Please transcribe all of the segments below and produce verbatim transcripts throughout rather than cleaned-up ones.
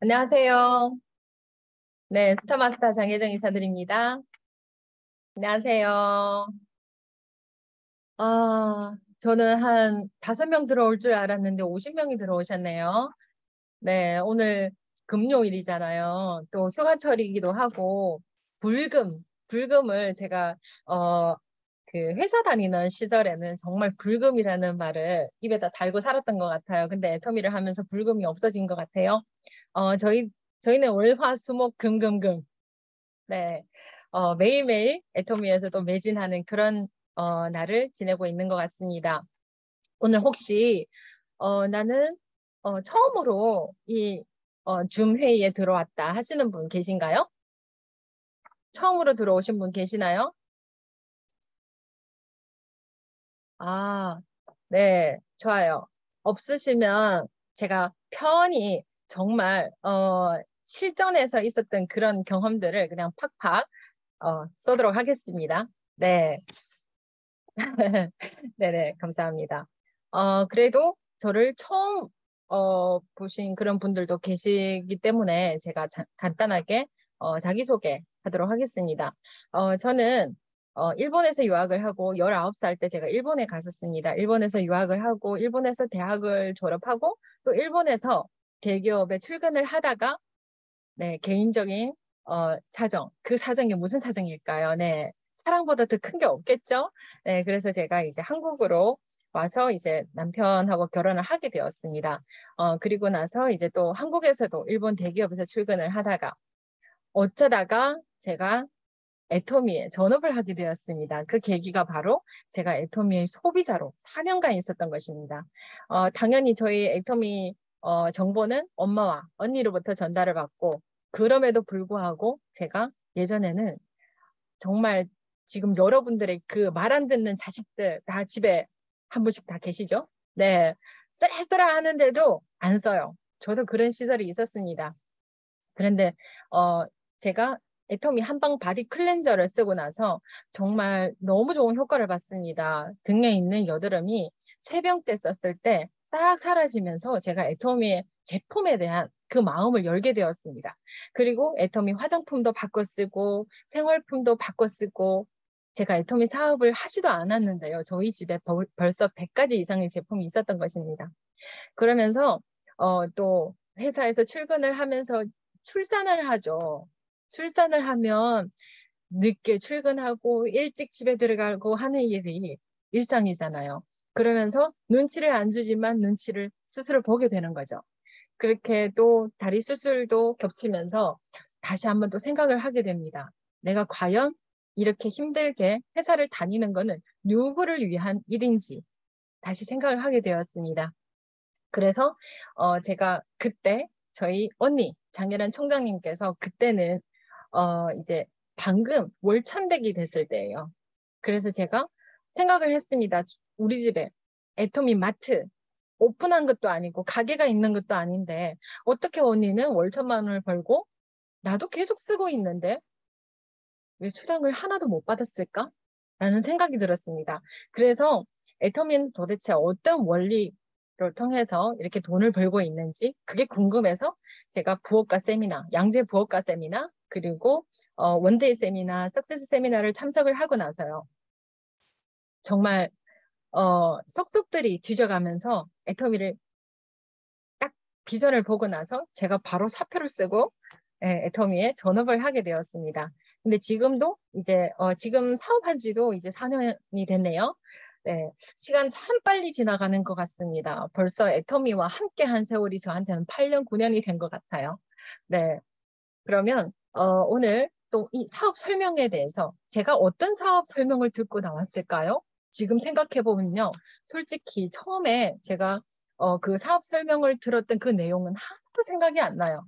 안녕하세요. 네, 스타마스터 장혜정 인사드립니다. 안녕하세요. 아, 저는 한 다섯 명 들어올 줄 알았는데 오십 명이 들어오셨네요. 네, 오늘 금요일이잖아요. 또 휴가철이기도 하고, 불금, 불금을 제가, 어, 그 회사 다니는 시절에는 정말 불금이라는 말을 입에다 달고 살았던 것 같아요. 근데 애터미를 하면서 불금이 없어진 것 같아요. 어, 저희, 저희는 월, 화, 수, 목, 금, 금, 금. 네. 어, 매일매일 애터미에서도 매진하는 그런 어, 날을 지내고 있는 것 같습니다. 오늘 혹시 어, 나는 어, 처음으로 이 어, 줌 회의에 들어왔다 하시는 분 계신가요? 처음으로 들어오신 분 계시나요? 아, 네, 좋아요. 없으시면 제가 편히 정말 어, 실전에서 있었던 그런 경험들을 그냥 팍팍 어, 쏘도록 하겠습니다. 네. 네네, 감사합니다. 어, 그래도 저를 처음 어, 보신 그런 분들도 계시기 때문에 제가 자, 간단하게 어, 자기소개 하도록 하겠습니다. 어, 저는 어, 일본에서 유학을 하고 열아홉 살 때 제가 일본에 갔었습니다. 일본에서 유학을 하고 일본에서 대학을 졸업하고 또 일본에서 대기업에 출근을 하다가 네, 개인적인 어, 사정, 그 사정이 무슨 사정일까요? 네, 사랑보다 더 큰 게 없겠죠? 네, 그래서 제가 이제 한국으로 와서 이제 남편하고 결혼을 하게 되었습니다. 어, 그리고 나서 이제 또 한국에서도 일본 대기업에서 출근을 하다가 어쩌다가 제가 애토미에 전업을 하게 되었습니다. 그 계기가 바로 제가 애토미의 소비자로 사 년간 있었던 것입니다. 어, 당연히 저희 애토미 어, 정보는 엄마와 언니로부터 전달을 받고 그럼에도 불구하고 제가 예전에는 정말 지금 여러분들의 그 말 안 듣는 자식들 다 집에 한 분씩 다 계시죠? 네. 쓰라쓰라 하는데도 안 써요. 저도 그런 시절이 있었습니다. 그런데 어 제가 애터미 한방 바디 클렌저를 쓰고 나서 정말 너무 좋은 효과를 봤습니다. 등에 있는 여드름이 세 병째 썼을 때 싹 사라지면서 제가 애터미의 제품에 대한 그 마음을 열게 되었습니다. 그리고 애터미 화장품도 바꿔 쓰고 생활품도 바꿔 쓰고 제가 애터미 사업을 하지도 않았는데요. 저희 집에 벌, 벌써 백 가지 이상의 제품이 있었던 것입니다. 그러면서 어, 또 회사에서 출근을 하면서 출산을 하죠. 출산을 하면 늦게 출근하고 일찍 집에 들어가고 하는 일이 일상이잖아요. 그러면서 눈치를 안 주지만 눈치를 스스로 보게 되는 거죠. 그렇게 또 다리 수술도 겹치면서 다시 한번 또 생각을 하게 됩니다. 내가 과연 이렇게 힘들게 회사를 다니는 거는 누구를 위한 일인지 다시 생각을 하게 되었습니다. 그래서 어 제가 그때 저희 언니 장혜란 총장님께서 그때는 어 이제 방금 월천대기 됐을 때예요. 그래서 제가 생각을 했습니다. 우리 집에 애터미 마트 오픈한 것도 아니고 가게가 있는 것도 아닌데 어떻게 언니는 월천만 원을 벌고 나도 계속 쓰고 있는데 왜 수당을 하나도 못 받았을까? 라는 생각이 들었습니다. 그래서 애터미는 도대체 어떤 원리를 통해서 이렇게 돈을 벌고 있는지 그게 궁금해서 제가 부업가 세미나, 양재 부업가 세미나, 그리고 어, 원데이 세미나, 석세스 세미나를 참석을 하고 나서요. 정말 어, 속속들이 뒤져가면서 애터미를 딱 비전을 보고 나서 제가 바로 사표를 쓰고 예, 애터미에 전업을 하게 되었습니다. 근데 지금도 이제 어, 지금 사업한 지도 이제 사 년이 됐네요. 네, 시간 참 빨리 지나가는 것 같습니다. 벌써 애터미와 함께한 세월이 저한테는 팔 년, 구 년이 된 것 같아요. 네, 그러면 어, 오늘 또 이 사업 설명에 대해서 제가 어떤 사업 설명을 듣고 나왔을까요? 지금 생각해 보면요, 솔직히 처음에 제가 어, 그 사업 설명을 들었던 그 내용은 하나도 생각이 안 나요.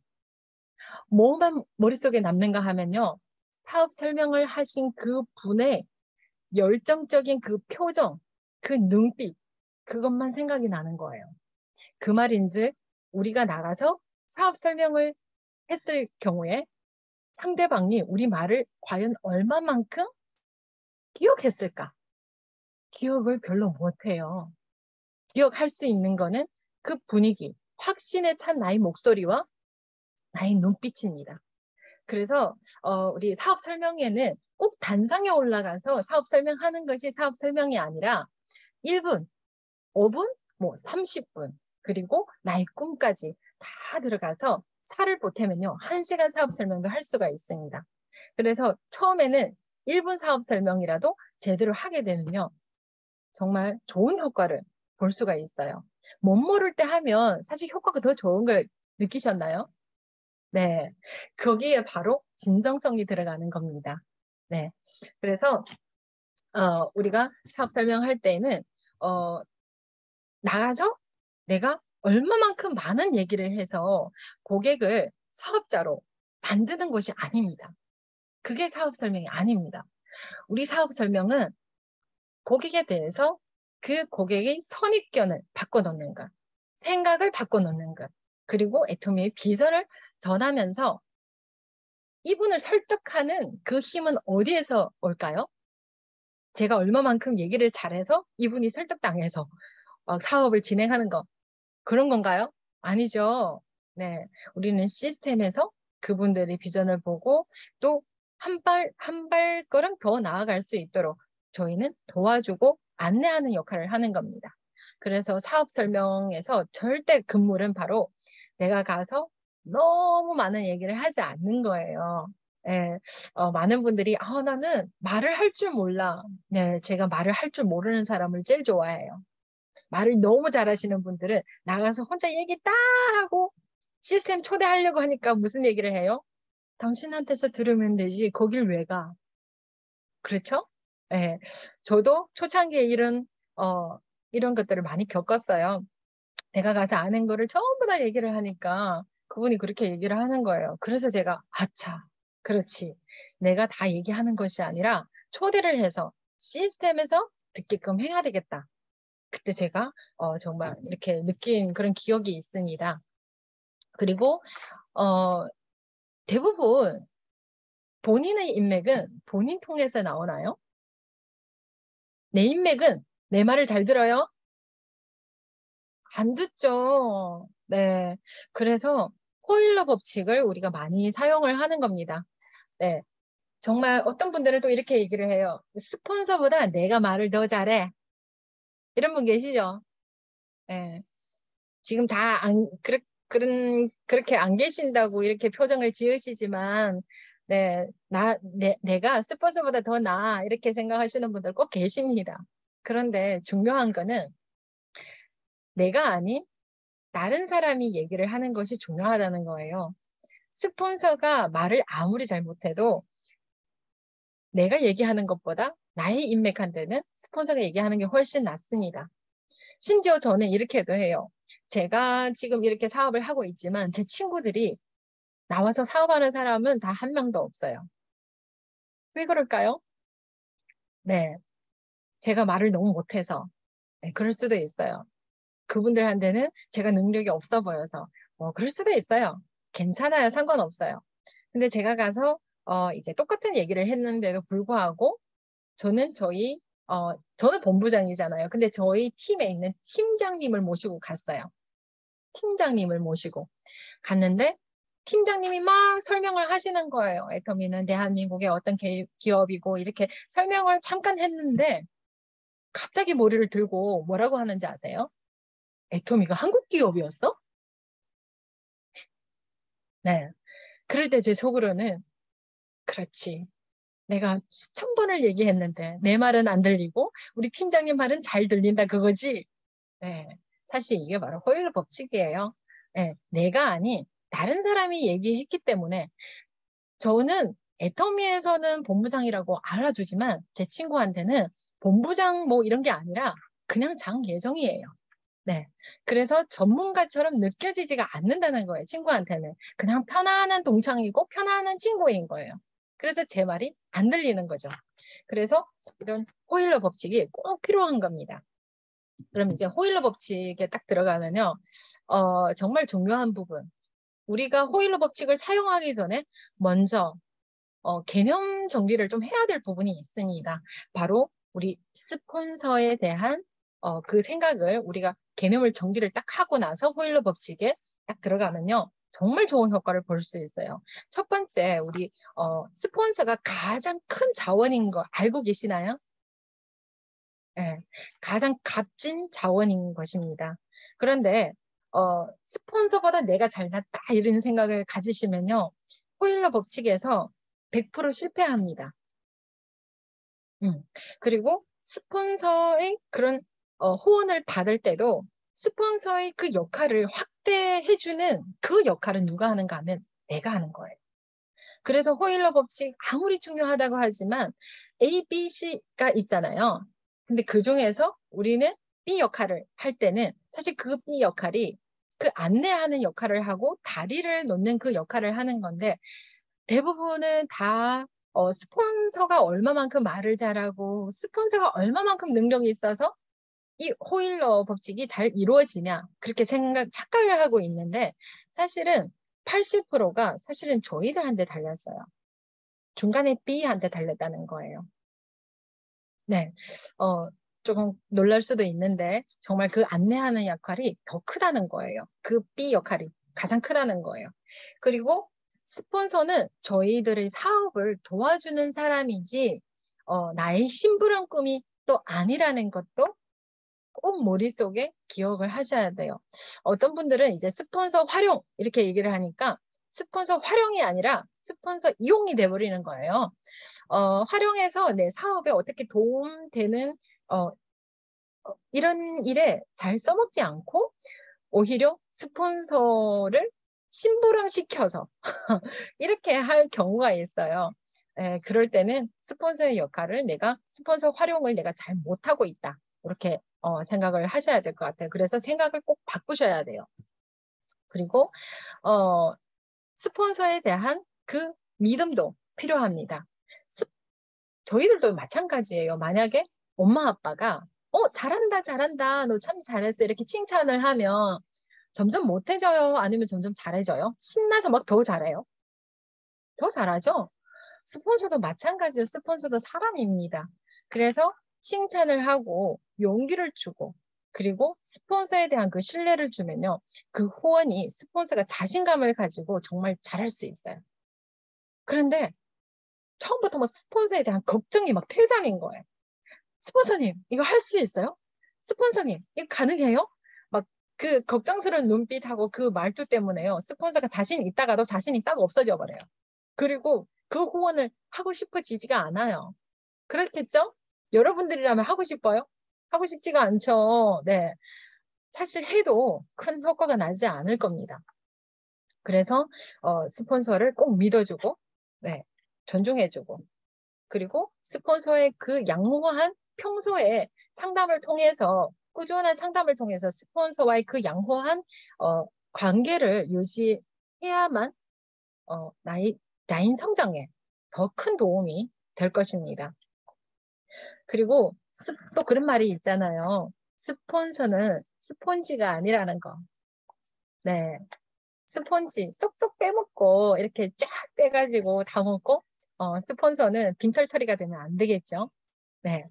뭐만 머릿속에 남는가 하면요, 사업 설명을 하신 그 분의 열정적인 그 표정, 그 눈빛, 그것만 생각이 나는 거예요. 그 말인즉 우리가 나가서 사업 설명을 했을 경우에 상대방이 우리 말을 과연 얼마만큼 기억했을까? 기억을 별로 못해요. 기억할 수 있는 거는 그 분위기, 확신에 찬 나의 목소리와 나의 눈빛입니다. 그래서 어, 우리 사업 설명회는 꼭 단상에 올라가서 사업 설명하는 것이 사업 설명이 아니라 일 분, 오 분, 뭐 삼십 분, 그리고 나의 꿈까지 다 들어가서 살을 보태면요, 한 시간 사업 설명도 할 수가 있습니다. 그래서 처음에는 일 분 사업 설명이라도 제대로 하게 되면요, 정말 좋은 효과를 볼 수가 있어요. 못 모를 때 하면 사실 효과가 더 좋은 걸 느끼셨나요? 네, 거기에 바로 진정성이 들어가는 겁니다. 네, 그래서 어, 우리가 사업 설명할 때는 어, 나가서 내가 얼마만큼 많은 얘기를 해서 고객을 사업자로 만드는 것이 아닙니다. 그게 사업 설명이 아닙니다. 우리 사업 설명은 고객에 대해서 그 고객의 선입견을 바꿔놓는 것, 생각을 바꿔놓는 것, 그리고 애토미의 비전을 전하면서 이분을 설득하는 그 힘은 어디에서 올까요? 제가 얼마만큼 얘기를 잘해서 이분이 설득당해서 어, 사업을 진행하는 거, 그런 건가요? 아니죠. 네, 우리는 시스템에서 그분들의 비전을 보고 또 한 발, 한 발걸음 더 나아갈 수 있도록 저희는 도와주고 안내하는 역할을 하는 겁니다. 그래서 사업 설명에서 절대 금물은 바로 내가 가서 너무 많은 얘기를 하지 않는 거예요. 예, 어, 많은 분들이 아, 나는 말을 할 줄 몰라. 네, 제가 말을 할 줄 모르는 사람을 제일 좋아해요. 말을 너무 잘하시는 분들은 나가서 혼자 얘기 딱 하고 시스템 초대하려고 하니까 무슨 얘기를 해요? 당신한테서 들으면 되지 거길 왜 가? 그렇죠? 네, 저도 초창기에 이런 어, 이런 것들을 많이 겪었어요. 내가 가서 아는 거를 전부 다 얘기를 하니까 그분이 그렇게 얘기를 하는 거예요. 그래서 제가 아차, 그렇지. 내가 다 얘기하는 것이 아니라 초대를 해서 시스템에서 듣게끔 해야 되겠다. 그때 제가 어, 정말 이렇게 느낀 그런 기억이 있습니다. 그리고 어, 대부분 본인의 인맥은 본인 통해서 나오나요? 내 인맥은 내 말을 잘 들어요? 안 듣죠. 네. 그래서 호일러 법칙을 우리가 많이 사용을 하는 겁니다. 네. 정말 어떤 분들은 또 이렇게 얘기를 해요. 스폰서보다 내가 말을 더 잘해. 이런 분 계시죠? 네. 지금 다 안, 그렇, 그런, 그렇게 안 계신다고 이렇게 표정을 지으시지만, 네, 나, 내, 내가 스폰서보다 더 나아. 이렇게 생각하시는 분들 꼭 계십니다. 그런데 중요한 거는 내가 아닌 다른 사람이 얘기를 하는 것이 중요하다는 거예요. 스폰서가 말을 아무리 잘 못해도 내가 얘기하는 것보다 나의 인맥한테는 스폰서가 얘기하는 게 훨씬 낫습니다. 심지어 저는 이렇게도 해요. 제가 지금 이렇게 사업을 하고 있지만 제 친구들이 나와서 사업하는 사람은 다 한 명도 없어요. 왜 그럴까요? 네, 제가 말을 너무 못해서 네, 그럴 수도 있어요. 그분들한테는 제가 능력이 없어 보여서 뭐 그럴 수도 있어요. 괜찮아요. 상관없어요. 근데 제가 가서 어, 이제 똑같은 얘기를 했는데도 불구하고 저는 저희 어, 저는 본부장이잖아요. 근데 저희 팀에 있는 팀장님을 모시고 갔어요. 팀장님을 모시고 갔는데 팀장님이 막 설명을 하시는 거예요. 애터미는 대한민국의 어떤 개, 기업이고 이렇게 설명을 잠깐 했는데 갑자기 머리를 들고 뭐라고 하는지 아세요? 애터미가 한국 기업이었어? 네. 그럴 때 제 속으로는 그렇지. 내가 수천 번을 얘기했는데 내 말은 안 들리고 우리 팀장님 말은 잘 들린다 그거지. 네. 사실 이게 바로 호일러 법칙이에요. 네. 내가 아닌 다른 사람이 얘기했기 때문에 저는 애터미에서는 본부장이라고 알아주지만 제 친구한테는 본부장 뭐 이런 게 아니라 그냥 장예정이에요. 네. 그래서 전문가처럼 느껴지지가 않는다는 거예요. 친구한테는. 그냥 편안한 동창이고 편안한 친구인 거예요. 그래서 제 말이 안 들리는 거죠. 그래서 이런 호일러 법칙이 꼭 필요한 겁니다. 그럼 이제 호일러 법칙에 딱 들어가면요. 어, 정말 중요한 부분. 우리가 호일러 법칙을 사용하기 전에 먼저 어, 개념 정리를 좀 해야 될 부분이 있습니다. 바로 우리 스폰서에 대한 어, 그 생각을 우리가 개념을 정리를 딱 하고 나서 호일러 법칙에 딱 들어가면요. 정말 좋은 효과를 볼 수 있어요. 첫 번째, 우리 어, 스폰서가 가장 큰 자원인 거 알고 계시나요? 네, 가장 값진 자원인 것입니다. 그런데 어, 스폰서보다 내가 잘났다 이런 생각을 가지시면요. 호일러 법칙에서 백 퍼센트 실패합니다. 음. 그리고 스폰서의 그런 어, 호언을 받을 때도 스폰서의 그 역할을 확대해주는 그 역할은 누가 하는가 하면 내가 하는 거예요. 그래서 호일러 법칙 아무리 중요하다고 하지만 A, B, C가 있잖아요. 근데 그 중에서 우리는 B 역할을 할 때는 사실 그 B 역할이 그 안내하는 역할을 하고 다리를 놓는 그 역할을 하는 건데 대부분은 다 어, 스폰서가 얼마만큼 말을 잘하고 스폰서가 얼마만큼 능력이 있어서 이 호일러 법칙이 잘 이루어지냐 그렇게 생각 착각을 하고 있는데 사실은 팔십 퍼센트가 사실은 저희들한테 달렸어요. 중간에 B한테 달렸다는 거예요. 네, 어, 조금 놀랄 수도 있는데 정말 그 안내하는 역할이 더 크다는 거예요. 그 B 역할이 가장 크다는 거예요. 그리고 스폰서는 저희들의 사업을 도와주는 사람이지 어, 나의 심부름꾼이 또 아니라는 것도 꼭 머릿속에 기억을 하셔야 돼요. 어떤 분들은 이제 스폰서 활용 이렇게 얘기를 하니까 스폰서 활용이 아니라 스폰서 이용이 돼버리는 거예요. 어, 활용해서 내 사업에 어떻게 도움되는 어, 이런 일에 잘 써먹지 않고 오히려 스폰서를 심부름시켜서 이렇게 할 경우가 있어요. 에, 그럴 때는 스폰서의 역할을 내가 스폰서 활용을 내가 잘 못하고 있다. 이렇게 어, 생각을 하셔야 될 것 같아요. 그래서 생각을 꼭 바꾸셔야 돼요. 그리고 어, 스폰서에 대한 그 믿음도 필요합니다. 스, 저희들도 마찬가지예요. 만약에 엄마 아빠가 어 잘한다 잘한다 너 참 잘했어 이렇게 칭찬을 하면 점점 못해져요? 아니면 점점 잘해져요? 신나서 막 더 잘해요? 더 잘하죠? 스폰서도 마찬가지로 스폰서도 사람입니다. 그래서 칭찬을 하고 용기를 주고 그리고 스폰서에 대한 그 신뢰를 주면요. 그 후원이 스폰서가 자신감을 가지고 정말 잘할 수 있어요. 그런데 처음부터 뭐 스폰서에 대한 걱정이 막 태산인 거예요. 스폰서님, 이거 할 수 있어요? 스폰서님, 이거 가능해요? 막 그 걱정스러운 눈빛하고 그 말투 때문에요. 스폰서가 자신 있다가도 자신이 싹 없어져 버려요. 그리고 그 후원을 하고 싶어지지가 않아요. 그렇겠죠? 여러분들이라면 하고 싶어요? 하고 싶지가 않죠. 네. 사실 해도 큰 효과가 나지 않을 겁니다. 그래서 어, 스폰서를 꼭 믿어주고, 네, 존중해주고, 그리고 스폰서의 그 양호한 평소에 상담을 통해서 꾸준한 상담을 통해서 스폰서와의 그 양호한 어, 관계를 유지해야만 어, 나이, 라인 성장에 더 큰 도움이 될 것입니다. 그리고 스, 또 그런 말이 있잖아요. 스폰서는 스폰지가 아니라는 거. 네. 스폰지 쏙쏙 빼먹고 이렇게 쫙 빼가지고 다 먹고 어, 스폰서는 빈털터리가 되면 안 되겠죠. 네.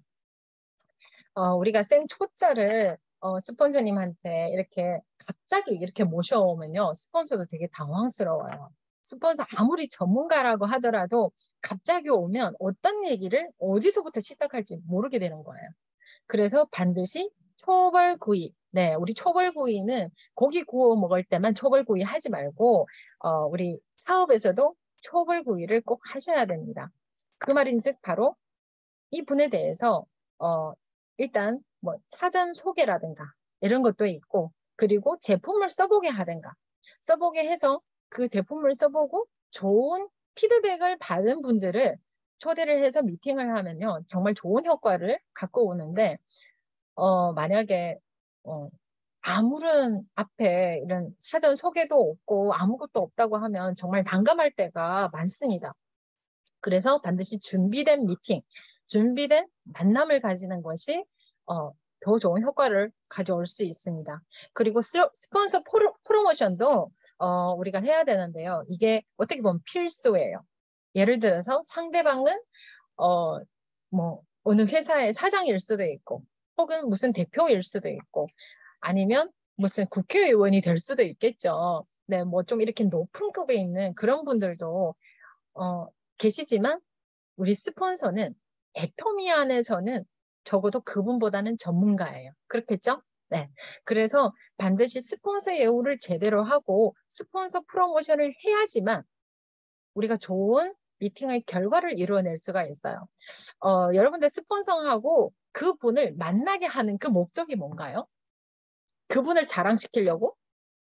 어, 우리가 생초짜를 어, 스폰서님한테 이렇게 갑자기 이렇게 모셔오면요. 스폰서도 되게 당황스러워요. 스폰서 아무리 전문가라고 하더라도 갑자기 오면 어떤 얘기를 어디서부터 시작할지 모르게 되는 거예요. 그래서 반드시 초벌구이. 네, 우리 초벌구이는 고기 구워 먹을 때만 초벌구이 하지 말고 어, 우리 사업에서도 초벌구이를 꼭 하셔야 됩니다. 그 말인즉 바로 이 분에 대해서 어, 일단 뭐 사전 소개라든가 이런 것도 있고 그리고 제품을 써보게 하든가 써보게 해서 그 제품을 써보고 좋은 피드백을 받은 분들을 초대를 해서 미팅을 하면요 정말 좋은 효과를 갖고 오는데 어, 만약에 어, 아무런 앞에 이런 사전 소개도 없고 아무것도 없다고 하면 정말 난감할 때가 많습니다. 그래서 반드시 준비된 미팅, 준비된 만남을 가지는 것이 어, 더 좋은 효과를 가져올 수 있습니다. 그리고 스폰서 프로, 프로모션도 어, 우리가 해야 되는데요. 이게 어떻게 보면 필수예요. 예를 들어서 상대방은 어, 뭐 어느 회사의 사장일 수도 있고 혹은 무슨 대표일 수도 있고 아니면 무슨 국회의원이 될 수도 있겠죠. 네, 뭐 좀 이렇게 높은 급에 있는 그런 분들도 어, 계시지만 우리 스폰서는 애터미 안에서는 적어도 그분보다는 전문가예요. 그렇겠죠? 네. 그래서 반드시 스폰서 예우를 제대로 하고 스폰서 프로모션을 해야지만 우리가 좋은 미팅의 결과를 이루어낼 수가 있어요. 어, 여러분들 스폰서하고 그분을 만나게 하는 그 목적이 뭔가요? 그분을 자랑시키려고?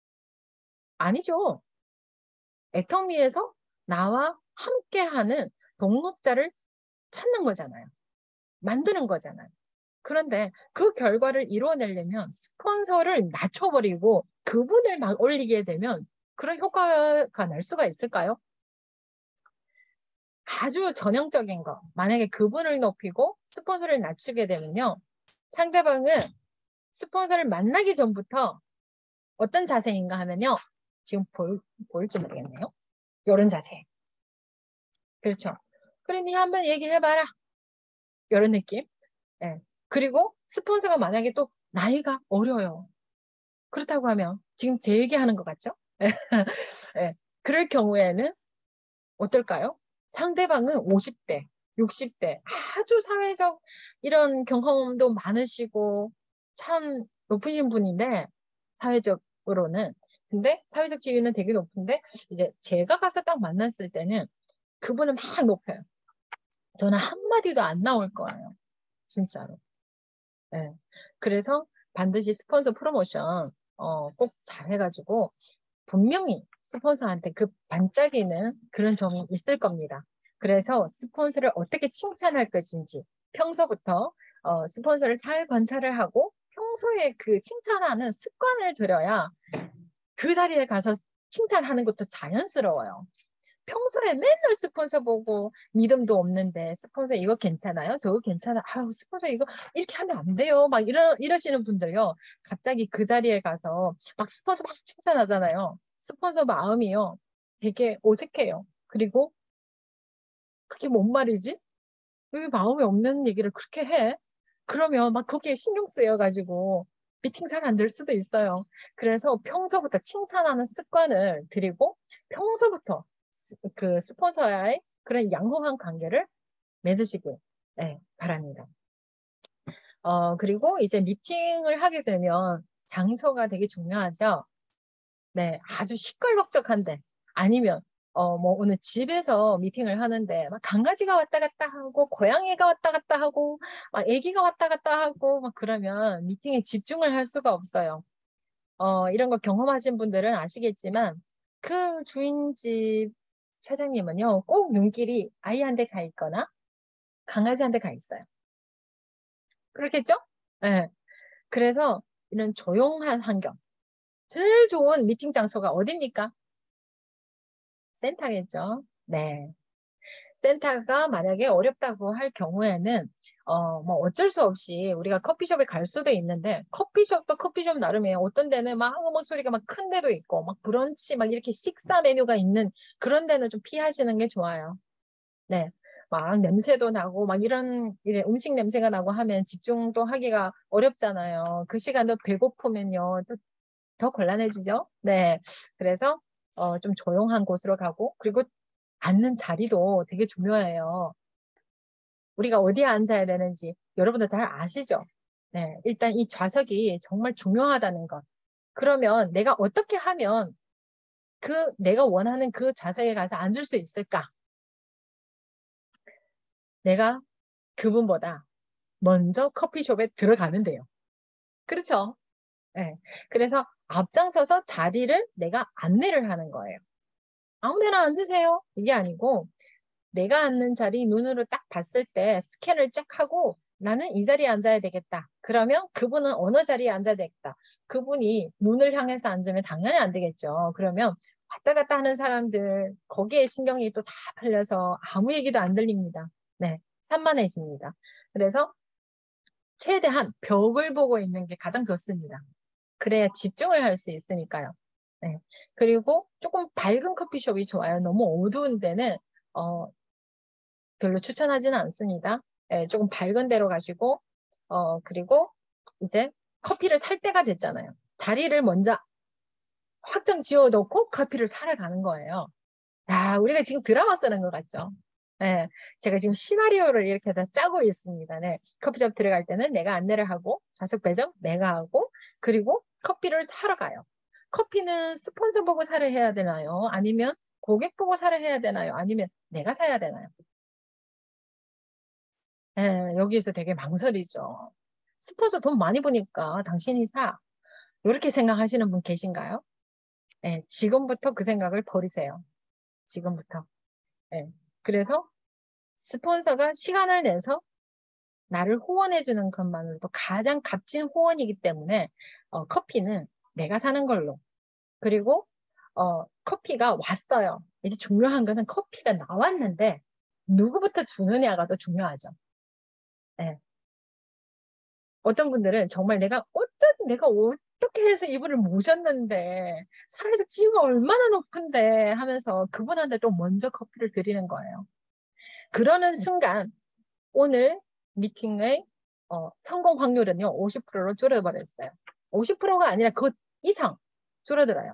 아니죠. 애터미에서 나와 함께하는 동업자를 찾는 거잖아요. 만드는 거잖아요. 그런데 그 결과를 이루어내려면 스폰서를 낮춰버리고 그분을 막 올리게 되면 그런 효과가 날 수가 있을까요? 아주 전형적인 거. 만약에 그분을 높이고 스폰서를 낮추게 되면요. 상대방은 스폰서를 만나기 전부터 어떤 자세인가 하면요. 지금 볼, 보일지 모르겠네요. 이런 자세. 그렇죠. 그래, 니 한번 얘기해봐라. 이런 느낌. 네. 그리고 스폰서가 만약에 또 나이가 어려요. 그렇다고 하면 지금 제 얘기하는 것 같죠? 네. 그럴 경우에는 어떨까요? 상대방은 오십 대, 육십 대 아주 사회적 이런 경험도 많으시고 참 높으신 분인데 사회적으로는 근데 사회적 지위는 되게 높은데 이제 제가 가서 딱 만났을 때는 그분은 막 높여요. 저는 한마디도 안 나올 거예요. 진짜로. 네. 그래서 반드시 스폰서 프로모션 어, 꼭 잘해가지고 분명히 스폰서한테 그 반짝이는 그런 점이 있을 겁니다. 그래서 스폰서를 어떻게 칭찬할 것인지 평소부터 어, 스폰서를 잘 관찰을 하고 평소에 그 칭찬하는 습관을 들여야 그 자리에 가서 칭찬하는 것도 자연스러워요. 평소에 맨날 스폰서 보고 믿음도 없는데 스폰서 이거 괜찮아요? 저거 괜찮아? 아유 스폰서 이거 이렇게 하면 안 돼요. 막 이러, 이러시는 분들요. 갑자기 그 자리에 가서 막 스폰서 막 칭찬하잖아요. 스폰서 마음이요. 되게 어색해요. 그리고 그게 뭔 말이지? 왜 마음이 없는 얘기를 그렇게 해? 그러면 막 거기에 신경 쓰여가지고 미팅 잘 안 될 수도 있어요. 그래서 평소부터 칭찬하는 습관을 들이고 평소부터 스- 그 스폰서와의 그런 양호한 관계를 맺으시길 네, 바랍니다. 어, 그리고 이제 미팅을 하게 되면 장소가 되게 중요하죠. 네, 아주 시끌벅적한데 아니면 어, 뭐 오늘 집에서 미팅을 하는데 막 강아지가 왔다 갔다 하고 고양이가 왔다 갔다 하고 막 아기가 왔다 갔다 하고 막 그러면 미팅에 집중을 할 수가 없어요. 어, 이런 거 경험하신 분들은 아시겠지만 그 주인집 사장님은요, 꼭 눈길이 아이한테 가 있거나 강아지한테 가 있어요. 그렇겠죠? 네. 그래서 이런 조용한 환경. 제일 좋은 미팅 장소가 어딥니까? 센터겠죠. 네. 센터가 만약에 어렵다고 할 경우에는 어, 뭐 어쩔 수 없이 우리가 커피숍에 갈 수도 있는데 커피숍도 커피숍 나름이에요. 어떤 데는 막 음악 소리가 막 큰 데도 있고 막 브런치 막 이렇게 식사 메뉴가 있는 그런 데는 좀 피하시는 게 좋아요. 네. 막 냄새도 나고 막 이런 이래 음식 냄새가 나고 하면 집중도 하기가 어렵잖아요. 그 시간도 배고프면요. 또 더 곤란해지죠. 네. 그래서 어, 좀 조용한 곳으로 가고 그리고 앉는 자리도 되게 중요해요. 우리가 어디에 앉아야 되는지 여러분들 잘 아시죠? 네, 일단 이 좌석이 정말 중요하다는 것. 그러면 내가 어떻게 하면 그 내가 원하는 그 좌석에 가서 앉을 수 있을까? 내가 그분보다 먼저 커피숍에 들어가면 돼요. 그렇죠? 네. 그래서 앞장서서 자리를 내가 안내를 하는 거예요. 아무 데나 앉으세요. 이게 아니고 내가 앉는 자리 눈으로 딱 봤을 때 스캔을 쫙 하고 나는 이 자리에 앉아야 되겠다. 그러면 그분은 어느 자리에 앉아야 되겠다. 그분이 문을 향해서 앉으면 당연히 안 되겠죠. 그러면 왔다 갔다 하는 사람들 거기에 신경이 또 다 팔려서 아무 얘기도 안 들립니다. 네, 산만해집니다. 그래서 최대한 벽을 보고 있는 게 가장 좋습니다. 그래야 집중을 할 수 있으니까요. 네. 그리고 조금 밝은 커피숍이 좋아요. 너무 어두운 데는 어, 별로 추천하지는 않습니다. 예, 조금 밝은 데로 가시고, 어, 그리고 이제 커피를 살 때가 됐잖아요. 자리를 먼저 확정 지어놓고 커피를 사러 가는 거예요. 야, 우리가 지금 드라마 쓰는 것 같죠? 네, 제가 지금 시나리오를 이렇게 다 짜고 있습니다. 네, 커피숍 들어갈 때는 내가 안내를 하고 좌석 배정 내가 하고 그리고 커피를 사러 가요. 커피는 스폰서 보고 사러 해야 되나요? 아니면 고객 보고 사러 해야 되나요? 아니면 내가 사야 되나요? 네, 여기에서 되게 망설이죠. 스폰서 돈 많이 버니까 당신이 사. 이렇게 생각하시는 분 계신가요? 네, 지금부터 그 생각을 버리세요. 지금부터. 네, 그래서 스폰서가 시간을 내서 나를 후원해주는 것만으로도 가장 값진 후원이기 때문에 어, 커피는 내가 사는 걸로. 그리고 어, 커피가 왔어요. 이제 중요한 거는 커피가 나왔는데 누구부터 주느냐가 더 중요하죠. 네. 어떤 분들은 정말 내가 어쩐 내가 어떻게 해서 이분을 모셨는데 사회적 지위가 얼마나 높은데 하면서 그분한테 또 먼저 커피를 드리는 거예요. 그러는 순간 오늘 미팅의 어, 성공 확률은요 오십 퍼센트로 줄어버렸어요. 오십 퍼센트가 아니라 그 이상 줄어들어요.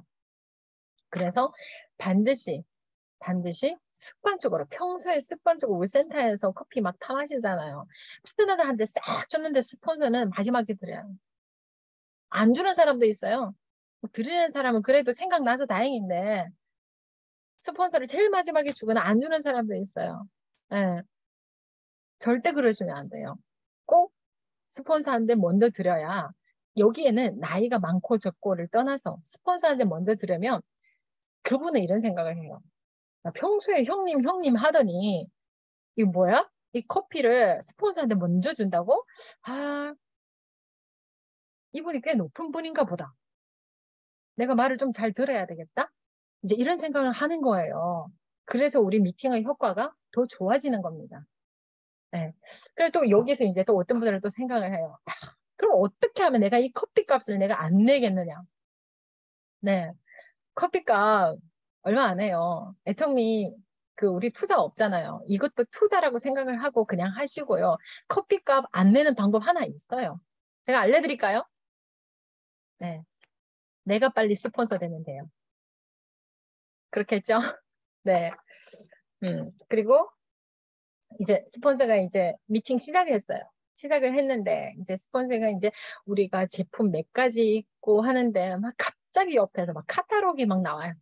그래서 반드시 반드시 습관적으로 평소에 습관적으로 우리 센터에서 커피 막 타 마시잖아요. 파트너들한테 싹 줬는데 스폰서는 마지막에 드려요. 안 주는 사람도 있어요. 드리는 사람은 그래도 생각나서 다행인데 스폰서를 제일 마지막에 주거나 안 주는 사람도 있어요. 네. 절대 그러시면 안 돼요. 꼭 스폰서한테 먼저 드려야 여기에는 나이가 많고 적고를 떠나서 스폰서한테 먼저 드려면 그분은 이런 생각을 해요. 평소에 형님 형님 하더니 이거 뭐야? 이 커피를 스폰서한테 먼저 준다고? 아, 이분이 꽤 높은 분인가 보다. 내가 말을 좀 잘 들어야 되겠다? 이제 이런 생각을 하는 거예요. 그래서 우리 미팅의 효과가 더 좋아지는 겁니다. 네. 그래서 또 여기서 이제 또 어떤 분들은 또 생각을 해요. 아, 그럼 어떻게 하면 내가 이 커피 값을 내가 안 내겠느냐? 네. 커피값 얼마 안 해요. 애터미 그 우리 투자 없잖아요. 이것도 투자라고 생각을 하고 그냥 하시고요. 커피값 안 내는 방법 하나 있어요. 제가 알려드릴까요? 네. 내가 빨리 스폰서 되면 돼요. 그렇겠죠? 네. 음. 그리고 이제 스폰서가 이제 미팅 시작했어요. 시작을 했는데 이제 스폰서가 이제 우리가 제품 몇 가지 있고 하는데 막 갑자기 옆에서 막 카탈로그가 막 나와요.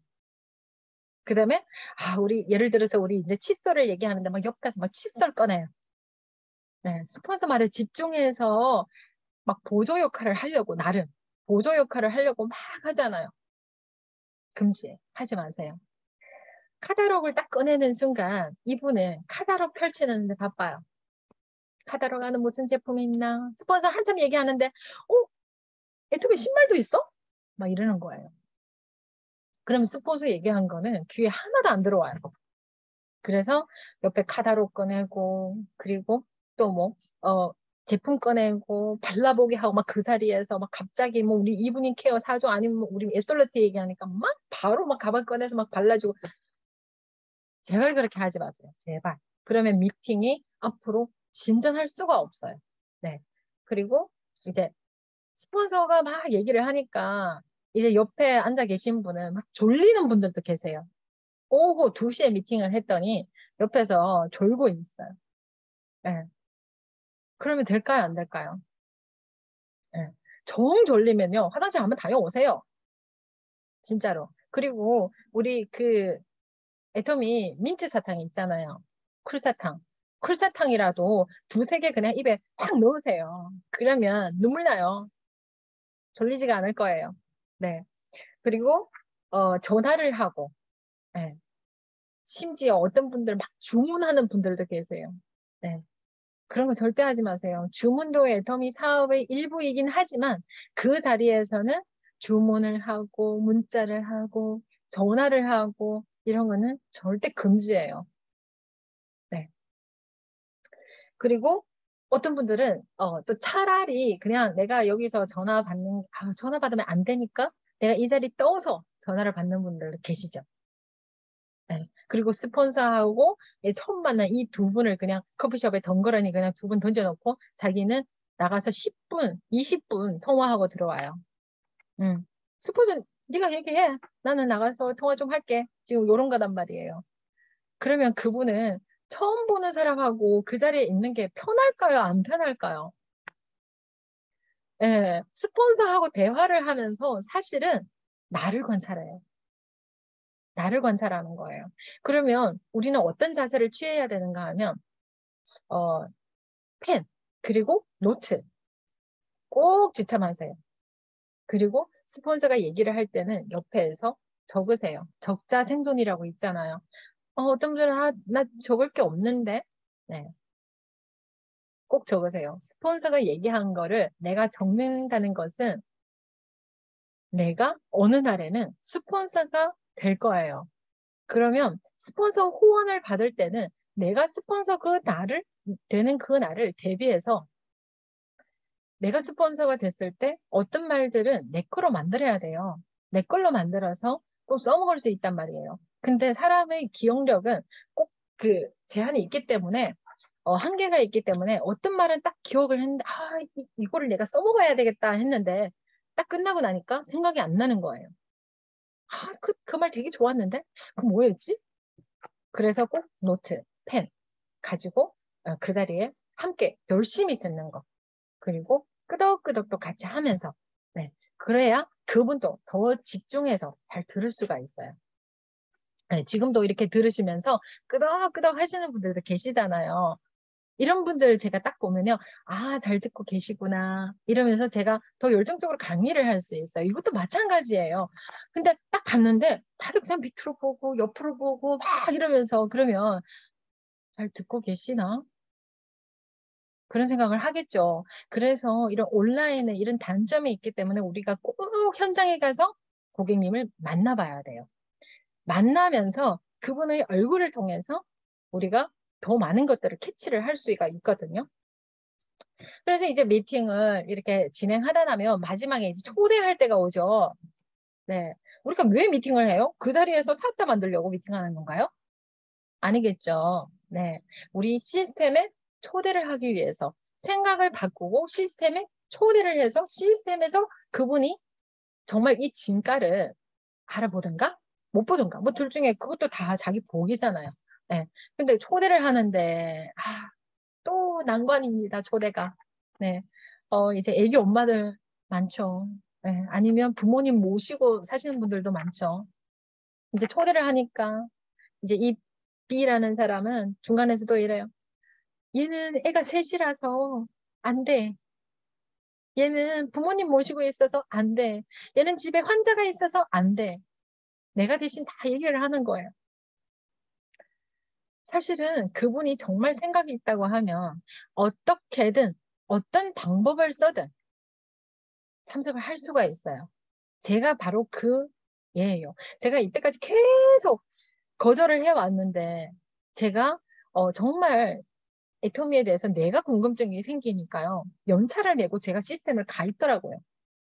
그 다음에 아 우리 예를 들어서 우리 이제 칫솔을 얘기하는데 막 옆 가서 막 칫솔 꺼내요. 네, 스폰서 말에 집중해서 막 보조 역할을 하려고 나름 보조 역할을 하려고 막 하잖아요. 금지해. 하지 마세요. 카탈로그를 딱 꺼내는 순간 이분은 카탈로그 펼치는데 바빠요. 카탈로그 안에 무슨 제품이 있나? 스폰서 한참 얘기하는데 어? 에토비 신발도 있어? 막 이러는 거예요. 그럼 스폰서 얘기한 거는 귀에 하나도 안 들어와요. 그래서 옆에 카다로 꺼내고 그리고 또 뭐 어, 제품 꺼내고 발라보게 하고 막 그 자리에서 막 갑자기 뭐 우리 이브닝 케어 사줘 아니면 뭐 우리 앱솔루트 얘기하니까 막 바로 막 가방 꺼내서 막 발라주고 제발 그렇게 하지 마세요. 제발. 그러면 미팅이 앞으로 진전할 수가 없어요. 네. 그리고 이제 스폰서가 막 얘기를 하니까 이제 옆에 앉아 계신 분은 막 졸리는 분들도 계세요. 오후 두 시에 미팅을 했더니 옆에서 졸고 있어요. 네. 그러면 될까요? 안 될까요? 네. 정 졸리면요. 화장실 한번 다녀오세요. 진짜로. 그리고 우리 그 애터미 민트 사탕 있잖아요. 쿨사탕. 쿨사탕이라도 두세 개 그냥 입에 확 넣으세요. 그러면 눈물 나요. 졸리지가 않을 거예요. 네. 그리고 어, 전화를 하고 네. 심지어 어떤 분들 막 주문하는 분들도 계세요. 네. 그런 거 절대 하지 마세요. 주문도 애터미 사업의 일부이긴 하지만 그 자리에서는 주문을 하고 문자를 하고 전화를 하고 이런 거는 절대 금지예요. 네. 그리고 어떤 분들은 어, 또 차라리 그냥 내가 여기서 전화 받는 아, 전화 받으면 안 되니까 내가 이 자리 떠서 전화를 받는 분들도 계시죠. 네. 그리고 스폰서하고 처음 만난 이 두 분을 그냥 커피숍에 덩그러니 그냥 두 분 던져놓고 자기는 나가서 십 분, 이십 분 통화하고 들어와요. 음. 스폰서 네가 얘기해. 나는 나가서 통화 좀 할게. 지금 요런 거단 말이에요. 그러면 그분은 처음 보는 사람하고 그 자리에 있는 게 편할까요? 안 편할까요? 예, 스폰서하고 대화를 하면서 사실은 나를 관찰해요. 나를 관찰하는 거예요. 그러면 우리는 어떤 자세를 취해야 되는가 하면 어, 펜 그리고 노트 꼭 지참하세요. 그리고 스폰서가 얘기를 할 때는 옆에서 적으세요. 적자 생존이라고 있잖아요. 어, 어떤 분들은 아, 나 적을 게 없는데 네, 꼭 적으세요. 스폰서가 얘기한 거를 내가 적는다는 것은 내가 어느 날에는 스폰서가 될 거예요. 그러면 스폰서 후원을 받을 때는 내가 스폰서 그 날을 되는 그 날을 대비해서 내가 스폰서가 됐을 때 어떤 말들은 내 거로 만들어야 돼요. 내 걸로 만들어서 또 써먹을 수 있단 말이에요. 근데 사람의 기억력은 꼭 그 제한이 있기 때문에 어, 한계가 있기 때문에 어떤 말은 딱 기억을 했는데 아 이, 이거를 내가 써먹어야 되겠다 했는데 딱 끝나고 나니까 생각이 안 나는 거예요. 아, 그, 그 말 되게 좋았는데? 그 뭐였지? 그래서 꼭 노트, 펜 가지고 어, 그 자리에 함께 열심히 듣는 거. 그리고 끄덕끄덕 또 같이 하면서. 네. 그래야 그분도 더 집중해서 잘 들을 수가 있어요. 네, 지금도 이렇게 들으시면서 끄덕끄덕 하시는 분들도 계시잖아요. 이런 분들 제가 딱 보면요. 아, 잘 듣고 계시구나. 이러면서 제가 더 열정적으로 강의를 할 수 있어요. 이것도 마찬가지예요. 근데 딱 봤는데 다들 그냥 밑으로 보고 옆으로 보고 막 이러면서 그러면 잘 듣고 계시나? 그런 생각을 하겠죠. 그래서 이런 온라인에 이런 단점이 있기 때문에 우리가 꼭 현장에 가서 고객님을 만나봐야 돼요. 만나면서 그분의 얼굴을 통해서 우리가 더 많은 것들을 캐치를 할 수가 있거든요. 그래서 이제 미팅을 이렇게 진행하다 나면 마지막에 이제 초대할 때가 오죠. 네. 우리가 왜 미팅을 해요? 그 자리에서 사업자 만들려고 미팅하는 건가요? 아니겠죠. 네. 우리 시스템에 초대를 하기 위해서 생각을 바꾸고 시스템에 초대를 해서 시스템에서 그분이 정말 이 진가를 알아보든가 못 보든가 뭐 둘 중에 그것도 다 자기 복이잖아요. 네. 근데 초대를 하는데 아, 또 난관입니다. 초대가. 네. 어, 이제 애기 엄마들 많죠. 네. 아니면 부모님 모시고 사시는 분들도 많죠. 이제 초대를 하니까 이제 이 B라는 사람은 중간에서도 이래요. 얘는 애가 셋이라서 안 돼. 얘는 부모님 모시고 있어서 안 돼. 얘는 집에 환자가 있어서 안 돼. 내가 대신 다 얘기를 하는 거예요. 사실은 그분이 정말 생각이 있다고 하면 어떻게든 어떤 방법을 써든 참석을 할 수가 있어요. 제가 바로 그 예예요. 제가 이때까지 계속 거절을 해왔는데 제가 어, 정말 애터미에 대해서 내가 궁금증이 생기니까요. 연차를 내고 제가 시스템을 가입더라고요.